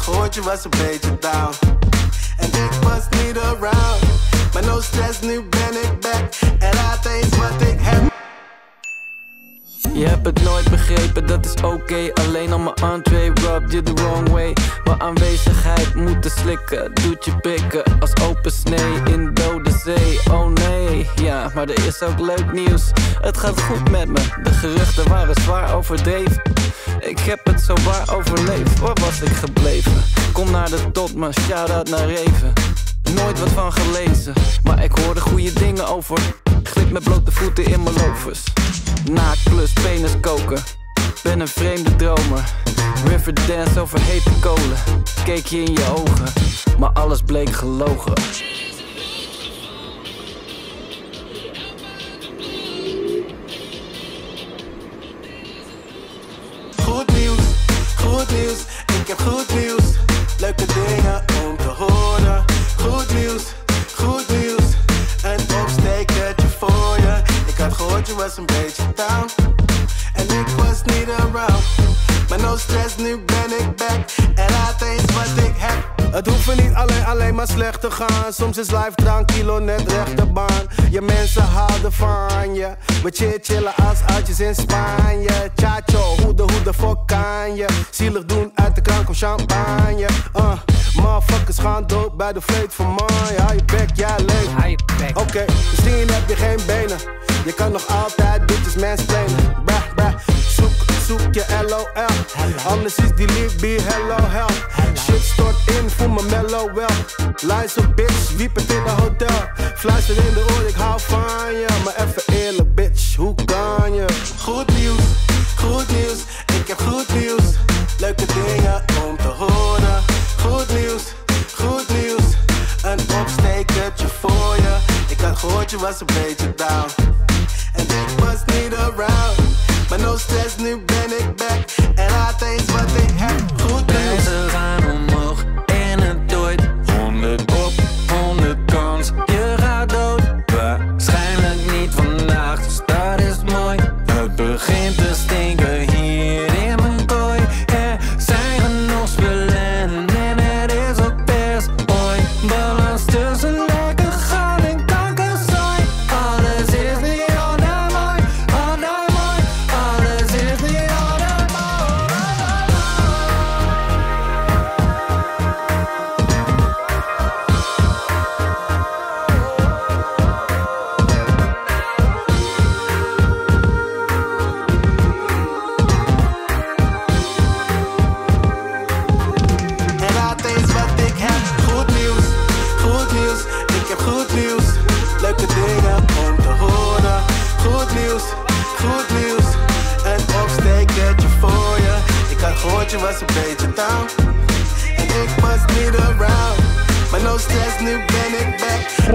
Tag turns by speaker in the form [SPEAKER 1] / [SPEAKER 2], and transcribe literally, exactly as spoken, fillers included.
[SPEAKER 1] gehoord je was een beetje down. En ik was niet around. Maar no stress, nu ben ik back. En laat eens wat ik heb.
[SPEAKER 2] Je hebt het nooit begrepen, dat is oké. Okay. Alleen al mijn entree rubbed you the wrong way. Mijn aanwezigheid moeten slikken, doet je prikken als open snee in dode zee. Oh nee, ja, maar er is ook leuk nieuws. Het gaat goed met me, de geruchten waren zwaar overdreven. Ik heb het zo waar overleefd, waar was ik gebleven? Kom naar de top, maar shout-out naar Reven. Nooit wat van gelezen, maar ik hoorde goede dingen over. Glip met blote voeten in mijn lovers. Naakt plus penis koken. Ben een vreemde dromer. Riverdance over hete kolen. Keek je in je ogen, maar alles bleek gelogen.
[SPEAKER 1] Goed nieuws, goed nieuws. Ik heb goed nieuws. Leuke dingen om te horen. Goed nieuws, goed nieuws. Een opstekertje voor je. Ik had gehoord je was een beetje down. En ik was niet around. Maar no stress, nu ben ik back. En laat eens wat ik heb. Het hoeft niet alleen, alleen maar slecht te gaan. Soms is life tranquilo, net rechterbaan. Je mensen houden van je. We chill chillen als uitjes in Spanje. Chacho, hoe de, hoe de fuck kan je? Zielig doen uit de kraan, kom champagne. Uh, motherfuckers gaan dood bij de vleet van mij. Hou je bek, jij leeft. Oké, okay, misschien heb je geen benen. Je kan nog altijd bitches mansplainen. Brah, brah, zoek, zoek je L O L. Anders is die Libby hello hell. Shit stort in, voel me mellow wel. Lines op bitch, wiep het in een hotel. Fluister in de oor, ik hou van je. Maar even eerlijk bitch, hoe kan je? Goed nieuws, goed nieuws. Ik heb goed nieuws. Leuke dingen om te horen. Goed nieuws, goed nieuws. Een opstekertje voor je. Ik had gehoord je was een beetje down. En ik was niet around. Maar no stress, nu ben ik back. En laat eens wat ik heb. Goed nieuws.
[SPEAKER 2] Prijzen gaan omhoog en het dooit. Honderd op, honderd kans. Je gaat dood. Waarschijnlijk niet vandaag, dus dat is mooi. Het begint te stinken hier in mijn kooi. Er zijn genoeg spullen en het is ook best mooi. Balans tussen lekker gaan en kankerzooi. Alles is niet altijd mooi, altijd mooi. Alles is niet altijd mooi.
[SPEAKER 1] En laat eens wat ik heb. Goed nieuws, goed nieuws. Ik heb goed nieuws. Leuke dingen om te horen. Goed nieuws, goed nieuws. Een opstekertje voor je. Ik had gehoord je was een beetje down. En ik was niet around. Maar no stress, nu ben ik back.